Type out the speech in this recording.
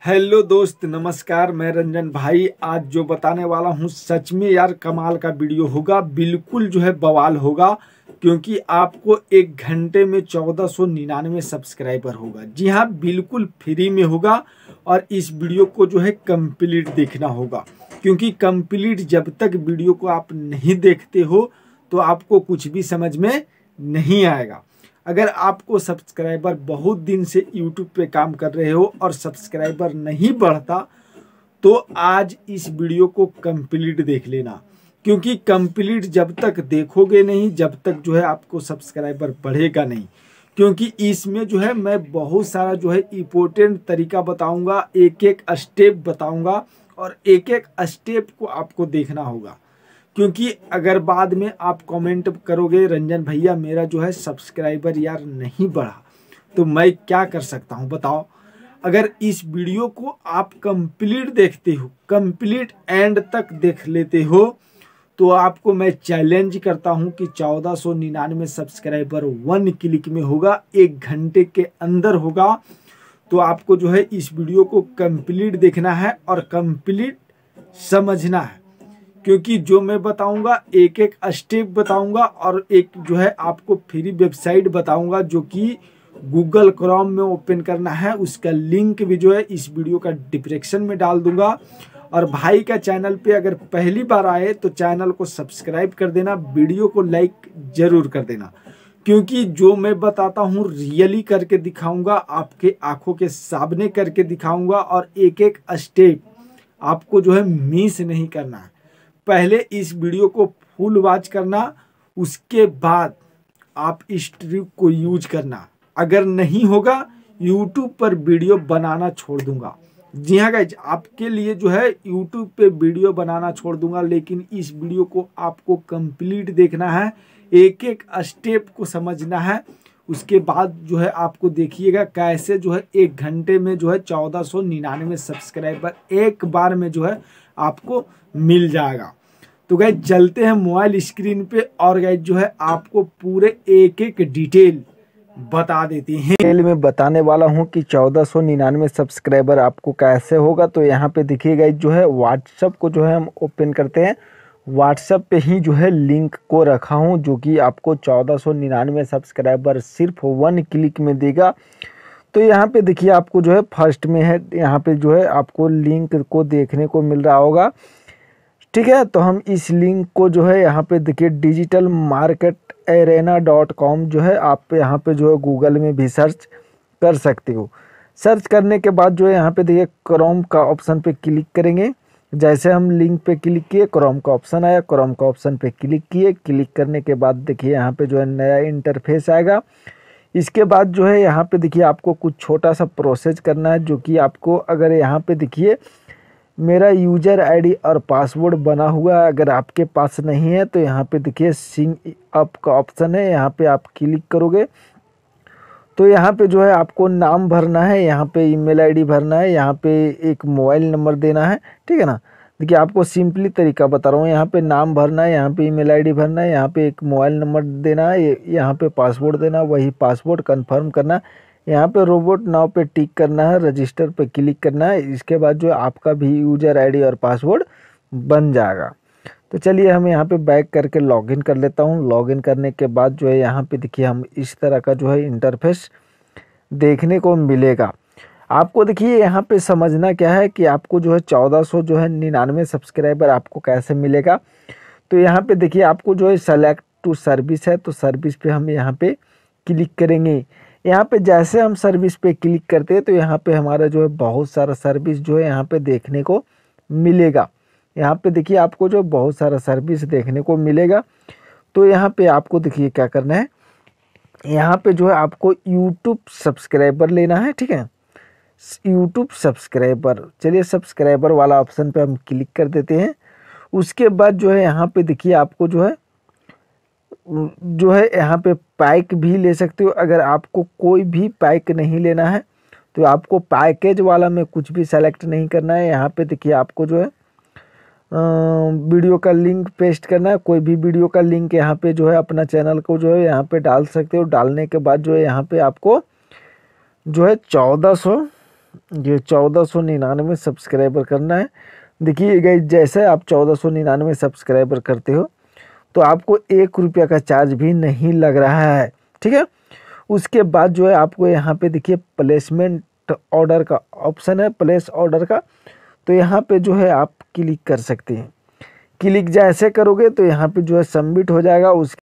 Hello दोस्त, नमस्कार। मैं रंजन भाई आज जो बताने वाला हूँ सच में यार कमाल का वीडियो होगा। बिल्कुल जो है बवाल होगा, क्योंकि आपको एक घंटे में 1499 सब्सक्राइबर होगा। जी हाँ, बिल्कुल फ्री में होगा। और इस वीडियो को जो है कंप्लीट देखना होगा, क्योंकि कंप्लीट जब तक वीडियो को आप नहीं देखते हो तो आपको कुछ भी समझ में नहीं आएगा। अगर आपको सब्सक्राइबर बहुत दिन से यूट्यूब पे काम कर रहे हो और सब्सक्राइबर नहीं बढ़ता, तो आज इस वीडियो को कंप्लीट देख लेना, क्योंकि कंप्लीट जब तक देखोगे नहीं जब तक जो है आपको सब्सक्राइबर बढ़ेगा नहीं। क्योंकि इसमें जो है मैं बहुत सारा जो है इम्पोर्टेंट तरीका बताऊंगा, एक एक स्टेप बताऊंगा और एक एक स्टेप को आपको देखना होगा। क्योंकि अगर बाद में आप कमेंट करोगे रंजन भैया मेरा जो है सब्सक्राइबर यार नहीं बढ़ा, तो मैं क्या कर सकता हूँ बताओ। अगर इस वीडियो को आप कंप्लीट देखते हो, कंप्लीट एंड तक देख लेते हो, तो आपको मैं चैलेंज करता हूँ कि 1499 सब्सक्राइबर 1 क्लिक में होगा, 1 घंटे के अंदर होगा। तो आपको जो है इस वीडियो को कंप्लीट देखना है और कंप्लीट समझना है, क्योंकि जो मैं बताऊंगा एक एक स्टेप बताऊंगा और एक जो है आपको फ्री वेबसाइट बताऊंगा जो कि गूगल क्रोम में ओपन करना है। उसका लिंक भी जो है इस वीडियो का डिस्क्रिप्शन में डाल दूंगा। और भाई का चैनल पे अगर पहली बार आए तो चैनल को सब्सक्राइब कर देना, वीडियो को लाइक जरूर कर देना, क्योंकि जो मैं बताता हूँ रियली करके दिखाऊंगा, आपके आंखों के सामने करके दिखाऊंगा और एक एक स्टेप आपको जो है मिस नहीं करना है। पहले इस वीडियो को फुल वॉच करना, उसके बाद आप इस ट्रिक को यूज करना। अगर नहीं होगा यूट्यूब पर वीडियो बनाना छोड़ दूंगा। जी हाँ गाइज, आपके लिए जो है यूट्यूब पे वीडियो बनाना छोड़ दूंगा, लेकिन इस वीडियो को आपको कंप्लीट देखना है, एक एक स्टेप को समझना है। उसके बाद जो है आपको देखिएगा कैसे जो है 1 घंटे में जो है 1499 सब्सक्राइबर एक बार में जो है आपको मिल जाएगा। तो गाइज चलते हैं मोबाइल स्क्रीन पे और गाइज जो है आपको पूरे एक एक डिटेल बता देते हैं। डिटेल में बताने वाला हूं कि 1499 सब्सक्राइबर आपको कैसे होगा। तो यहाँ पे देखिए गाइज जो है व्हाट्सएप को जो है हम ओपन करते हैं। व्हाट्सएप पे ही जो है लिंक को रखा हूं, जो कि आपको 1499 सब्सक्राइबर सिर्फ 1 क्लिक में देगा। तो यहाँ पे देखिए आपको जो है फर्स्ट में है, यहाँ पे जो है आपको लिंक को देखने को मिल रहा होगा। ठीक है, तो हम इस लिंक को जो है यहाँ पे देखिए digitalmarketarena.com जो है आप यहाँ पे जो है गूगल में भी सर्च कर सकते हो। सर्च करने के बाद जो है यहाँ पे देखिए क्रोम का ऑप्शन पे क्लिक करेंगे। जैसे हम लिंक पे क्लिक किए क्रोम का ऑप्शन आया, क्रोम का ऑप्शन पे क्लिक किए। क्लिक करने के बाद देखिए यहाँ पे जो है नया इंटरफेस आएगा। इसके बाद जो है यहाँ पे देखिए आपको कुछ छोटा सा प्रोसेस करना है, जो कि आपको अगर यहाँ पे देखिए मेरा यूजर आईडी और पासवर्ड बना हुआ है, अगर आपके पास नहीं है तो यहाँ पे देखिए सिंग अप का ऑप्शन है, यहाँ पे आप क्लिक करोगे तो यहाँ पे जो है आपको नाम भरना है, यहाँ पे ईमेल आईडी भरना है, यहाँ पे एक मोबाइल नंबर देना है। ठीक है ना, देखिए आपको सिंपली तरीका बता रहा हूँ। यहाँ पे नाम भरना है, यहाँ पे ईमेल आईडी भरना है, यहाँ पे एक मोबाइल नंबर देना है, यहाँ पे पासवर्ड देना है, वही पासवर्ड कंफर्म करना है। यहाँ पे रोबोट नाव पे टिक करना है, रजिस्टर पे क्लिक करना है। इसके बाद जो आपका भी यूजर आईडी और पासवर्ड बन जाएगा। तो चलिए हम यहाँ पे बैक करके लॉगिन कर लेता हूँ। लॉगिन करने के बाद जो है यहाँ पे देखिए हम इस तरह का जो है इंटरफेस देखने को मिलेगा। आपको देखिए यहाँ पे समझना क्या है कि आपको जो है 1400 जो है 99 सब्सक्राइबर आपको कैसे मिलेगा। तो यहाँ पे देखिए आपको जो है सेलेक्ट टू सर्विस है, तो सर्विस पे हम यहाँ पे क्लिक करेंगे। यहाँ पे जैसे हम सर्विस पे क्लिक करते हैं तो यहाँ पे हमारा जो है बहुत सारा सर्विस जो है यहाँ पे देखने को मिलेगा। यहाँ पे देखिए आपको जो बहुत सारा सर्विस देखने को मिलेगा। तो यहाँ पे आपको देखिए क्या करना है, यहाँ पे जो है आपको यूट्यूब सब्सक्राइबर लेना है। ठीक है, यूट्यूब सब्सक्राइबर, चलिए सब्सक्राइबर वाला ऑप्शन पे हम क्लिक कर देते हैं। उसके बाद जो है यहाँ पे देखिए आपको जो है यहाँ पे पैक भी ले सकते हो। अगर आपको कोई भी पैक नहीं लेना है तो आपको पैकेज वाला में कुछ भी सेलेक्ट नहीं करना है। यहाँ पे देखिए आपको जो है वीडियो का लिंक पेस्ट करना है। कोई भी वीडियो का लिंक यहाँ पे जो है अपना चैनल को जो है यहाँ पे डाल सकते हो। डालने के बाद जो है यहाँ पे आपको जो है 1400 ये 1499 सब्सक्राइबर करना है। देखिए गाइस, जैसे आप 1499 सब्सक्राइबर करते हो तो आपको 1 रुपया का चार्ज भी नहीं लग रहा है, ठीक है। उसके बाद जो है आपको यहाँ पे देखिए प्लेसमेंट ऑर्डर का ऑप्शन है, प्लेस ऑर्डर का। तो यहाँ पे जो है आप क्लिक कर सकते हैं। क्लिक जैसे करोगे तो यहाँ पे जो है सबमिट हो जाएगा।